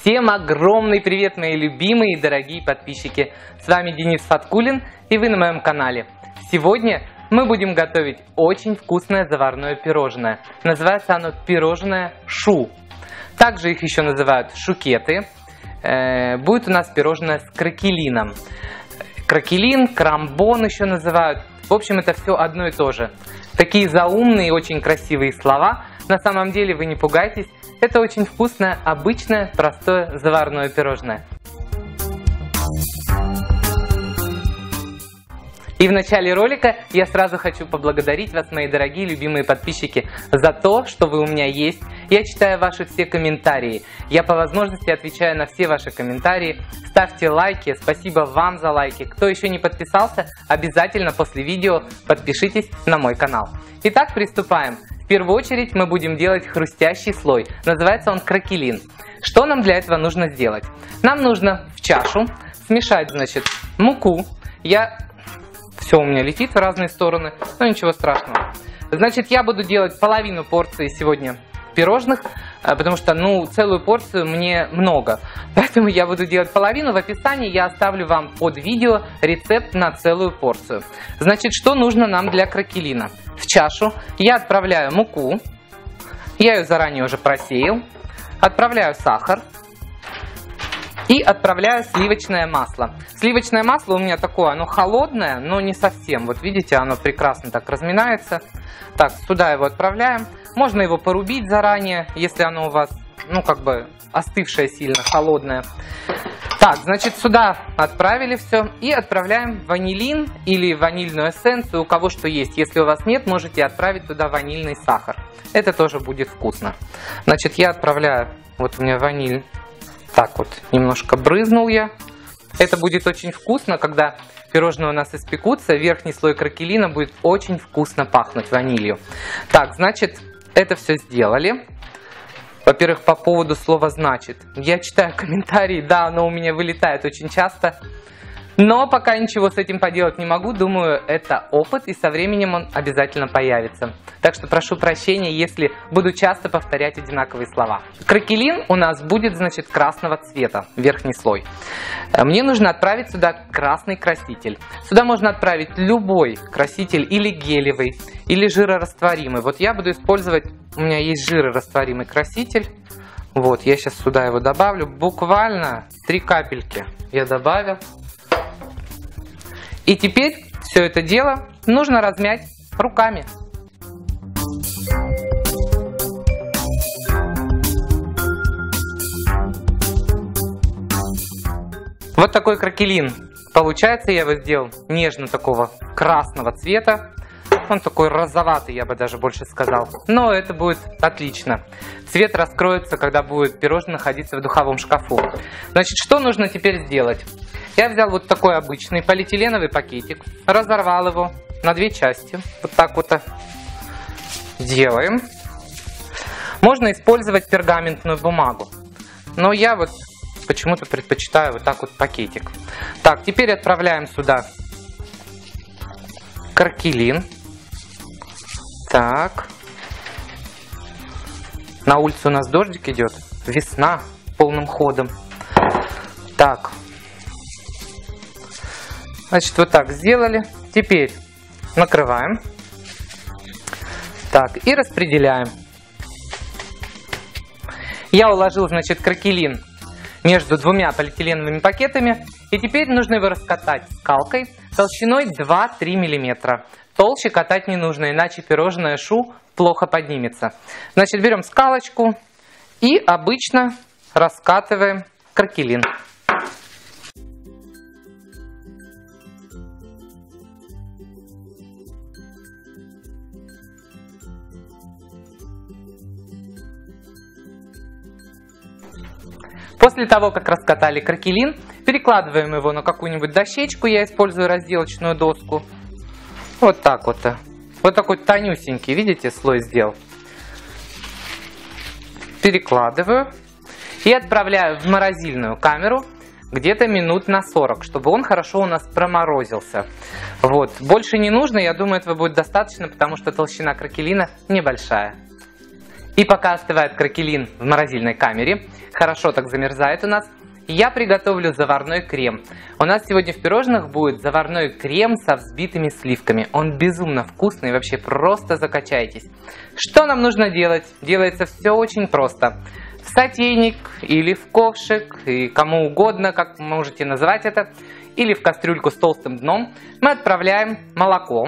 Всем огромный привет, мои любимые и дорогие подписчики! С вами Денис Фаткулин, и вы на моем канале. Сегодня мы будем готовить очень вкусное заварное пирожное. Называется оно пирожное шу. Также их еще называют шукеты. Будет у нас пирожное с кракелином. Кракелин, крамбон еще называют. В общем, это все одно и то же. Такие заумные и очень красивые слова. На самом деле вы не пугайтесь. Это очень вкусное, обычное, простое заварное пирожное. И в начале ролика я сразу хочу поблагодарить вас, мои дорогие любимые подписчики, за то, что вы у меня есть. Я читаю ваши все комментарии. Я по возможности отвечаю на все ваши комментарии. Ставьте лайки. Спасибо вам за лайки. Кто еще не подписался, обязательно после видео подпишитесь на мой канал. Итак, приступаем. В первую очередь мы будем делать хрустящий слой. Называется он кракелин. Что нам для этого нужно сделать? Нам нужно в чашу смешать, значит, муку. Все у меня летит в разные стороны, но ничего страшного. Значит, я буду делать половину порции сегодня пирожных, потому что, целую порцию мне много. Поэтому я буду делать половину. В описании я оставлю вам под видео рецепт на целую порцию. Значит, что нужно нам для кракелина? В чашу я отправляю муку. Я ее заранее уже просеял. Отправляю сахар. И отправляю сливочное масло. Сливочное масло у меня такое, оно холодное, но не совсем. Вот видите, оно прекрасно так разминается. Так, сюда его отправляем. Можно его порубить заранее, если оно у вас, остывшее сильно, холодное. Так, значит, сюда отправили все. И отправляем ванилин или ванильную эссенцию, у кого что есть. Если у вас нет, можете отправить туда ванильный сахар. Это тоже будет вкусно. Значит, я отправляю, вот у меня ваниль. Так вот, немножко брызнул я. Это будет очень вкусно, когда пирожные у нас испекутся. Верхний слой кракелина будет очень вкусно пахнуть ванилью. Так, значит, это все сделали. Во-первых, по поводу слова «значит». Я читаю комментарии, да, оно у меня вылетает очень часто. Но пока ничего с этим поделать не могу. Думаю, это опыт, и со временем он обязательно появится. Так что прошу прощения, если буду часто повторять одинаковые слова. Кракелин у нас будет, значит, красного цвета, верхний слой. Мне нужно отправить сюда красный краситель. Сюда можно отправить любой краситель, или гелевый, или жирорастворимый. Вот я буду использовать, у меня есть жирорастворимый краситель. Вот, я сейчас сюда его добавлю. Буквально 3 капельки я добавил. И теперь все это дело нужно размять руками. Вот такой кракелин получается. Я его сделал нежно такого красного цвета. Он такой розоватый, я бы даже больше сказал. Но это будет отлично. Цвет раскроется, когда будет пирожное находиться в духовом шкафу. Значит, что нужно теперь сделать? Я взял вот такой обычный полиэтиленовый пакетик, разорвал его на 2 части. Вот так вот делаем. Можно использовать пергаментную бумагу, но я вот почему-то предпочитаю вот так вот пакетик. Так, теперь отправляем сюда кракелин. Так. На улице у нас дождик идет. Весна полным ходом. Так. Значит, вот так сделали. Теперь накрываем. Так, и распределяем. Я уложил, значит, кракелин между 2 полиэтиленовыми пакетами. И теперь нужно его раскатать скалкой толщиной 2-3 мм. Толще катать не нужно, иначе пирожное шу плохо поднимется. Значит, берем скалочку и обычно раскатываем кракелин. После того, как раскатали кракелин, перекладываем его на какую-нибудь дощечку. Я использую разделочную доску. Вот так вот. Вот такой тонюсенький, видите, слой сделал. Перекладываю и отправляю в морозильную камеру где-то минут на 40, чтобы он хорошо у нас проморозился. Вот. Больше не нужно, я думаю, этого будет достаточно, потому что толщина кракелина небольшая. И пока остывает кракелин в морозильной камере, хорошо так замерзает у нас, я приготовлю заварной крем. У нас сегодня в пирожных будет заварной крем со взбитыми сливками. Он безумно вкусный, вообще просто закачайтесь. Что нам нужно делать? Делается все очень просто. В сотейник или в ковшик, и кому угодно, как можете называть это, или в кастрюльку с толстым дном, мы отправляем молоко.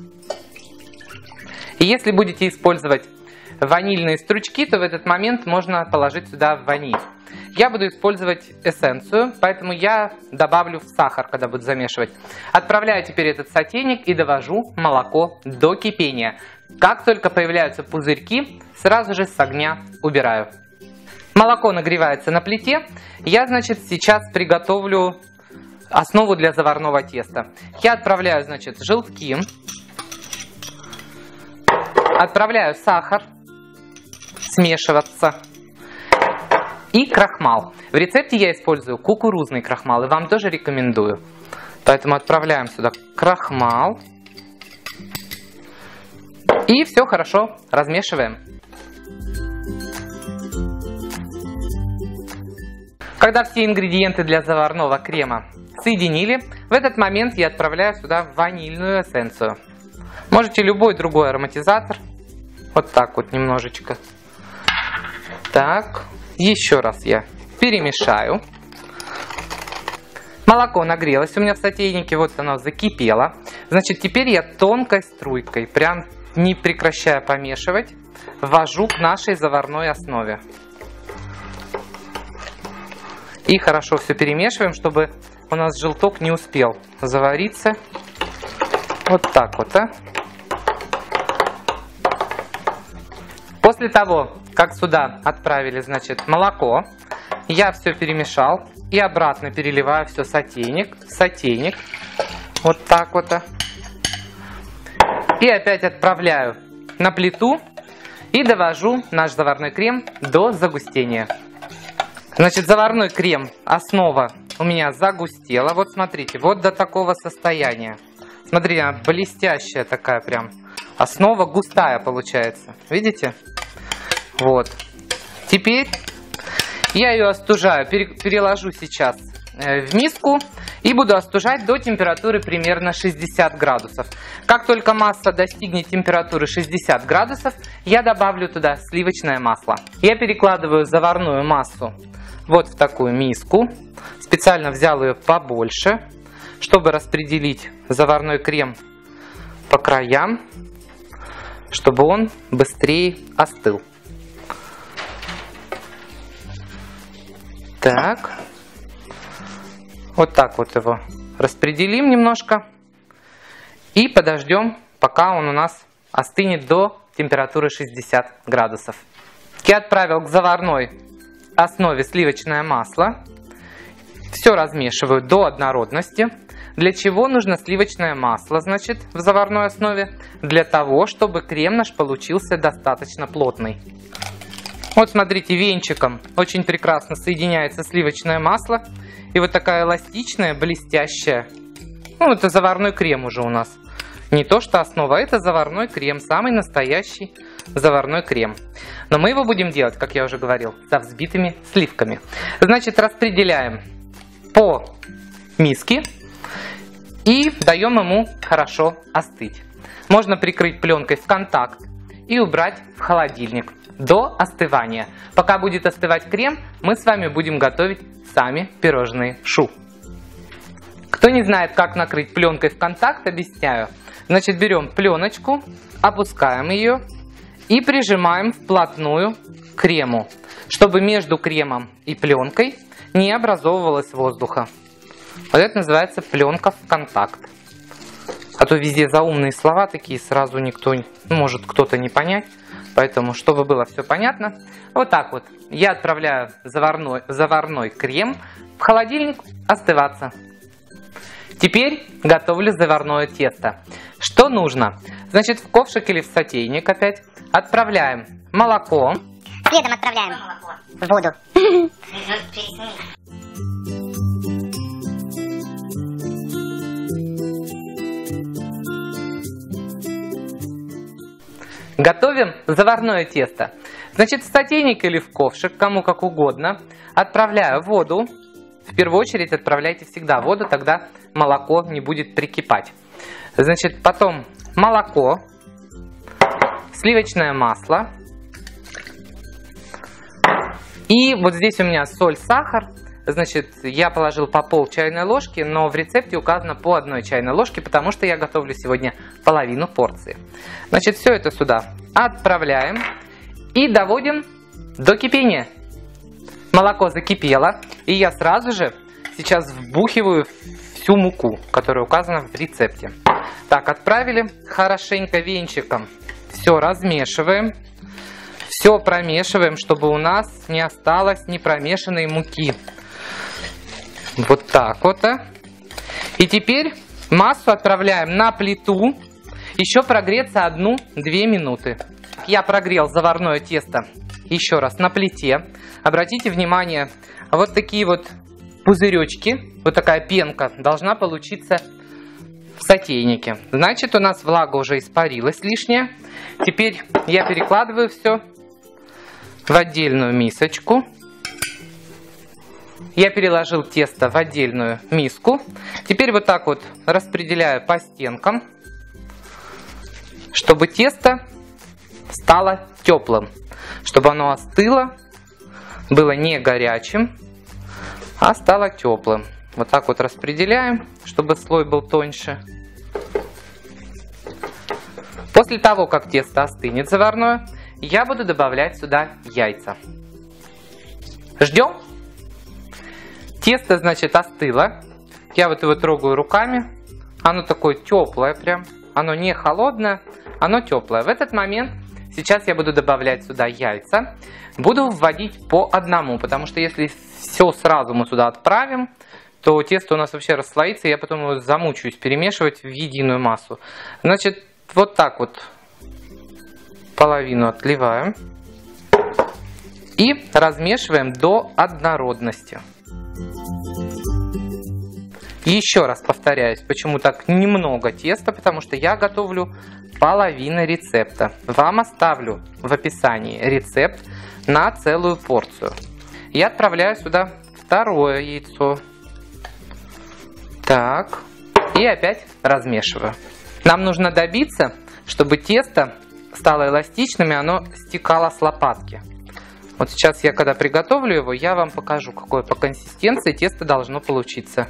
И если будете использовать ванильные стручки, то в этот момент можно положить сюда ваниль. Я буду использовать эссенцию, поэтому я добавлю в сахар, когда буду замешивать. Отправляю теперь этот сотейник и довожу молоко до кипения. Как только появляются пузырьки, сразу же с огня убираю. Молоко нагревается на плите. Я, значит, сейчас приготовлю основу для заварного теста. Я отправляю, значит, желтки. Отправляю сахар смешиваться и крахмал. В рецепте я использую кукурузный крахмал, и вам тоже рекомендую. Поэтому отправляем сюда крахмал и все хорошо размешиваем. Когда все ингредиенты для заварного крема соединили, в этот момент я отправляю сюда ванильную эссенцию. Можете любой другой ароматизатор. Вот так вот немножечко. Так, еще раз я перемешаю. Молоко нагрелось у меня в сотейнике, вот оно закипело. Значит, теперь я тонкой струйкой, прям не прекращая помешивать, ввожу к нашей заварной основе. И хорошо все перемешиваем, чтобы у нас желток не успел завариться. Вот так вот, После того, как сюда отправили, значит, молоко, я все перемешал и обратно переливаю все в сотейник. Вот так вот. И опять отправляю на плиту и довожу наш заварной крем до загустения. Значит, заварной крем, основа у меня загустела. Вот смотрите, вот до такого состояния. Смотрите, она блестящая такая прям. Основа густая получается. Видите? Вот. Теперь я ее остужаю. Переложу сейчас в миску и буду остужать до температуры примерно 60 градусов. Как только масса достигнет температуры 60 градусов, я добавлю туда сливочное масло. Я перекладываю заварную массу вот в такую миску. Специально взял ее побольше, чтобы распределить заварной крем по краям, чтобы он быстрее остыл. Так. Вот так вот его распределим немножко. И подождем, пока он у нас остынет до температуры 60 градусов. Я отправил к заварной основе сливочное масло. Все размешиваю до однородности. Для чего нужно сливочное масло, значит, в заварной основе? Для того, чтобы крем наш получился достаточно плотный. Вот смотрите, венчиком очень прекрасно соединяется сливочное масло. И вот такая эластичная, блестящая. Ну, это заварной крем уже у нас. Не то, что основа, это заварной крем. Самый настоящий заварной крем. Но мы его будем делать, как я уже говорил, со взбитыми сливками. Значит, распределяем по миске и даем ему хорошо остыть. Можно прикрыть пленкой в контакт и убрать в холодильник до остывания. Пока будет остывать крем, мы с вами будем готовить сами пирожные шу. Кто не знает, как накрыть пленкой в контакт, объясняю. Значит, берем пленочку, опускаем ее и прижимаем вплотную к крему, чтобы между кремом и пленкой не образовывалось воздуха. Вот это называется пленка в контакт. А то везде заумные слова такие, сразу никто, может кто-то не понять. Поэтому, чтобы было все понятно, вот так вот я отправляю заварной крем в холодильник остываться. Теперь готовлю заварное тесто. Что нужно? Значит, в ковшик или в сотейник опять отправляем молоко. Следом отправляем в воду. Готовим заварное тесто. Значит, в сотейник или в ковшик, кому как угодно, отправляю воду. В первую очередь отправляйте всегда воду, тогда молоко не будет прикипать. Значит, потом молоко, сливочное масло. И вот здесь у меня соль, сахар. Значит, я положил по пол чайной ложки, но в рецепте указано по 1 чайной ложке, потому что я готовлю сегодня половину порции. Значит, все это сюда отправляем и доводим до кипения. Молоко закипело, и я сразу же сейчас вбухиваю всю муку, которая указана в рецепте. Так, отправили хорошенько венчиком. Все размешиваем. Все промешиваем, чтобы у нас не осталось непромешанной муки. Вот так вот. И теперь массу отправляем на плиту. Еще прогреться 1-2 минуты. Я прогрел заварное тесто еще раз на плите. Обратите внимание, вот такие вот пузыречки, вот такая пенка должна получиться в сотейнике. Значит, у нас влага уже испарилась лишняя. Теперь я перекладываю все в отдельную мисочку. Я переложил тесто в отдельную миску. Теперь вот так вот распределяю по стенкам, чтобы тесто стало теплым, чтобы оно остыло, было не горячим, а стало теплым. Вот так вот распределяем, чтобы слой был тоньше. После того, как тесто остынет заварное, я буду добавлять сюда яйца. Ждем. Тесто, значит, остыло. Я вот его трогаю руками. Оно такое теплое прям. Оно не холодное, оно теплое. В этот момент сейчас я буду добавлять сюда яйца. Буду вводить по 1, потому что если все сразу мы сюда отправим, то тесто у нас вообще расслоится, и я потом его замучаюсь перемешивать в единую массу. Значит, вот так вот половину отливаем и размешиваем до однородности. Еще раз повторяюсь, почему так немного теста, потому что я готовлю половину рецепта. Вам оставлю в описании рецепт на целую порцию. Я отправляю сюда 2 яйцо. Так, и опять размешиваю. Нам нужно добиться, чтобы тесто стало эластичным и оно стекало с лопатки. Вот сейчас я, когда приготовлю его, я вам покажу, какое по консистенции тесто должно получиться.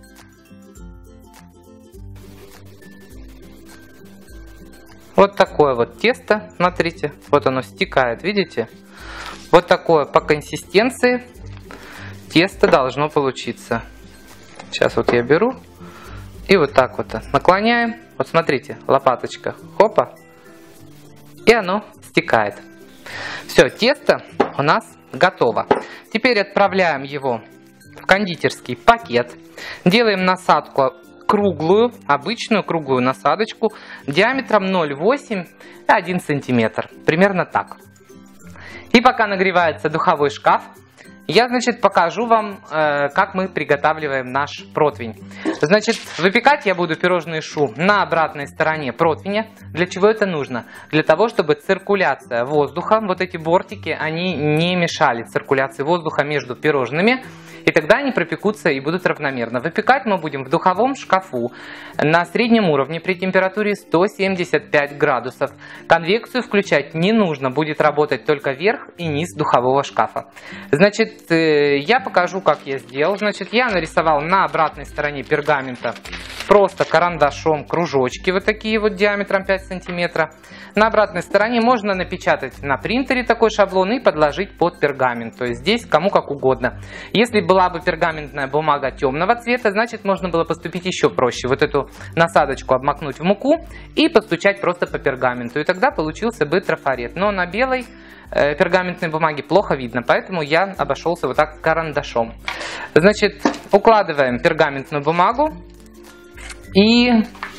Вот такое вот тесто, смотрите, вот оно стекает, видите? Вот такое по консистенции тесто должно получиться. Сейчас вот я беру и вот так вот наклоняем. Вот смотрите, лопаточка, хопа, и оно стекает. Все, тесто у нас готово. Теперь отправляем его в кондитерский пакет. Делаем насадку круглую, обычную круглую насадочку диаметром 0,8-1 сантиметр. Примерно так. И пока нагревается духовой шкаф, я, значит, покажу вам, как мы приготавливаем наш противень. Значит, выпекать я буду пирожные шу на обратной стороне противня. Для чего это нужно? Для того, чтобы циркуляция воздуха, вот эти бортики, они не мешали циркуляции воздуха между пирожными. И тогда они пропекутся и будут равномерно. Выпекать мы будем в духовом шкафу на среднем уровне при температуре 175 градусов. Конвекцию включать не нужно, будет работать только верх и низ духового шкафа. Значит, я покажу, как я сделал. Значит, я нарисовал на обратной стороне пергамента просто карандашом кружочки, вот такие вот диаметром 5 сантиметров. На обратной стороне можно напечатать на принтере такой шаблон и подложить под пергамент. То есть здесь кому как угодно. Если была бы пергаментная бумага темного цвета, значит можно было поступить еще проще. Вот эту насадочку обмакнуть в муку и постучать просто по пергаменту. И тогда получился бы трафарет. Но на белой пергаментной бумаге плохо видно, поэтому я обошелся вот так карандашом. Значит, укладываем пергаментную бумагу и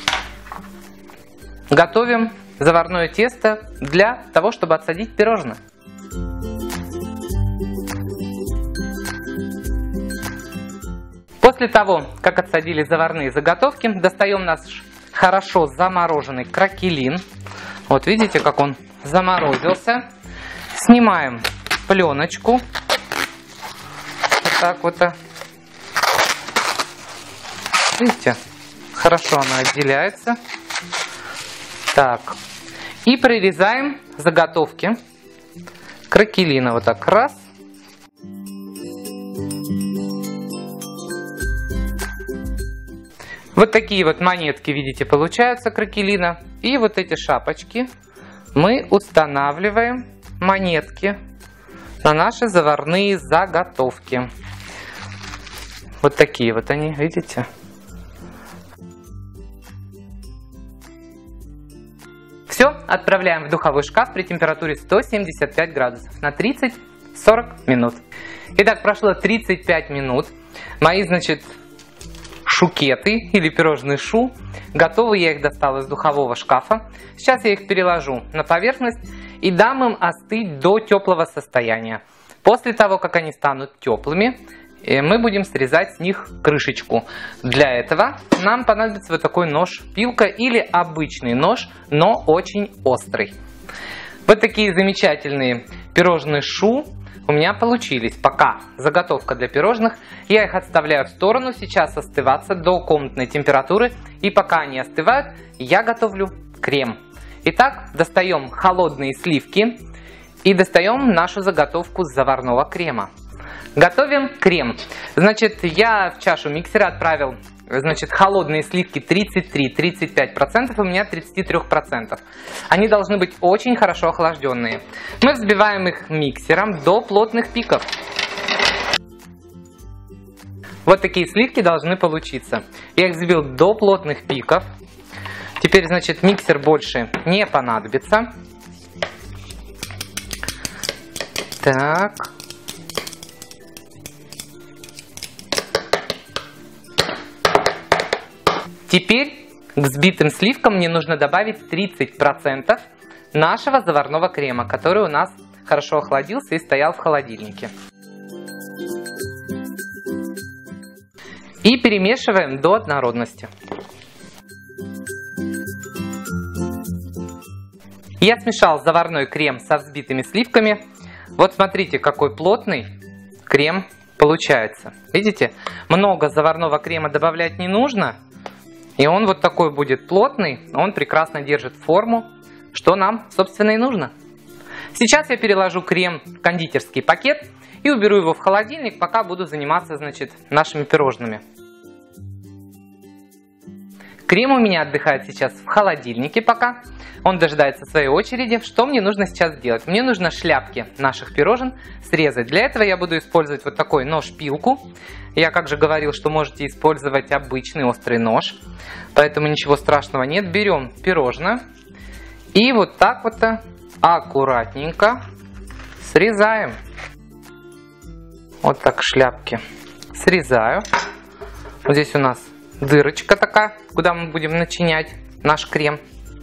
готовим заварное тесто для того, чтобы отсадить пирожное. После того, как отсадили заварные заготовки, достаем наш хорошо замороженный кракелин. Вот видите, как он заморозился. Снимаем пленочку. Вот так вот. Видите, хорошо она отделяется. Так. И прорезаем заготовки кракелина. Вот так раз. Вот такие вот монетки, видите, получаются кракелина. И вот эти шапочки мы устанавливаем монетки на наши заварные заготовки. Вот такие вот они, видите? Все, отправляем в духовой шкаф при температуре 175 градусов на 30-40 минут. Итак, прошло 35 минут. Мои, значит, шукеты или пирожные шу готовы. Я их достала из духового шкафа. Сейчас я их переложу на поверхность и дам им остыть до теплого состояния. После того, как они станут теплыми, мы будем срезать с них крышечку. Для этого нам понадобится вот такой нож-пилка или обычный нож, но очень острый. Вот такие замечательные пирожные шу у меня получились. Пока заготовка для пирожных. Я их отставляю в сторону, сейчас остываться до комнатной температуры. И пока они остывают, я готовлю крем. Итак, достаем холодные сливки и достаем нашу заготовку заварного крема. Готовим крем. Значит, я в чашу миксера отправил, значит, холодные сливки 33-35%, у меня 33%. Они должны быть очень хорошо охлажденные. Мы взбиваем их миксером до плотных пиков. Вот такие сливки должны получиться. Я их взбил до плотных пиков. Теперь, значит, миксер больше не понадобится. Так. Теперь к взбитым сливкам мне нужно добавить 30% нашего заварного крема, который у нас хорошо охладился и стоял в холодильнике. И перемешиваем до однородности. Я смешал заварной крем со взбитыми сливками. Вот смотрите, какой плотный крем получается. Видите, много заварного крема добавлять не нужно. И он вот такой будет плотный, он прекрасно держит форму, что нам, собственно, и нужно. Сейчас я переложу крем в кондитерский пакет и уберу его в холодильник, пока буду заниматься, значит, нашими пирожными. Крем у меня отдыхает сейчас в холодильнике пока. Он дожидается своей очереди. Что мне нужно сейчас сделать? Мне нужно шляпки наших пирожен срезать. Для этого я буду использовать вот такой нож-пилку. Я, как же говорил, что можете использовать обычный острый нож. Поэтому ничего страшного нет. Берем пирожное и вот так вот аккуратненько срезаем. Вот так шляпки срезаю. Вот здесь у нас дырочка такая, куда мы будем начинять наш крем.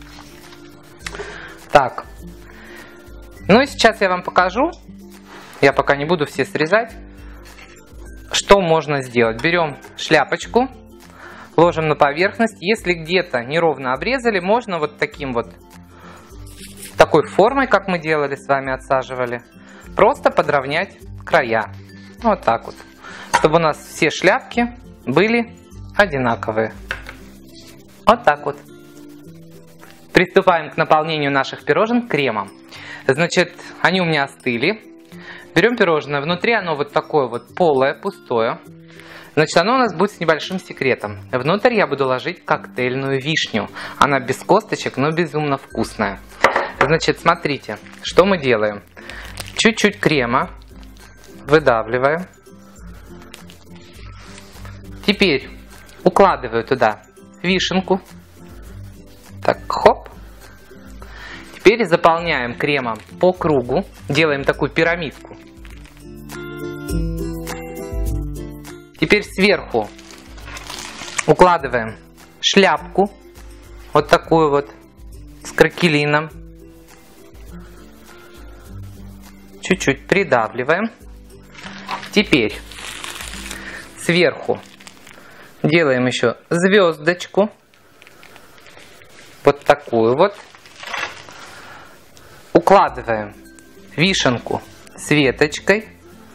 Так. Ну и сейчас я вам покажу. Я пока не буду все срезать. Что можно сделать? Берем шляпочку, ложим на поверхность. Если где-то неровно обрезали, можно вот таким вот, такой формой, как мы делали с вами, отсаживали, просто подровнять края. Вот так вот. Чтобы у нас все шляпки были одинаковые. Вот так вот. Приступаем к наполнению наших пирожен кремом. Значит, они у меня остыли. Берем пирожное. Внутри оно вот такое вот полое, пустое. Значит, оно у нас будет с небольшим секретом. Внутрь я буду ложить коктейльную вишню. Она без косточек, но безумно вкусная. Значит, смотрите, что мы делаем. Чуть-чуть крема выдавливаем. Теперь укладываю туда вишенку. Так, хоп. Теперь заполняем кремом по кругу. Делаем такую пирамидку. Теперь сверху укладываем шляпку. Вот такую вот с кракелином. Чуть-чуть придавливаем. Теперь сверху делаем еще звездочку. Вот такую вот. Укладываем вишенку с веточкой.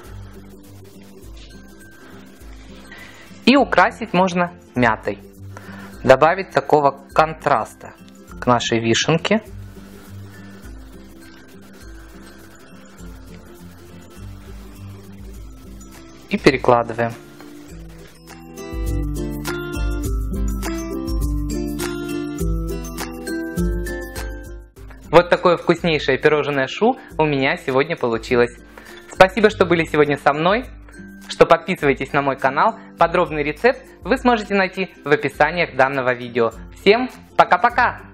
И украсить можно мятой. Добавить такого контраста к нашей вишенке. И перекладываем. Вот такое вкуснейшее пирожное шу у меня сегодня получилось. Спасибо, что были сегодня со мной, что подписываетесь на мой канал. Подробный рецепт вы сможете найти в описании данного видео. Всем пока-пока!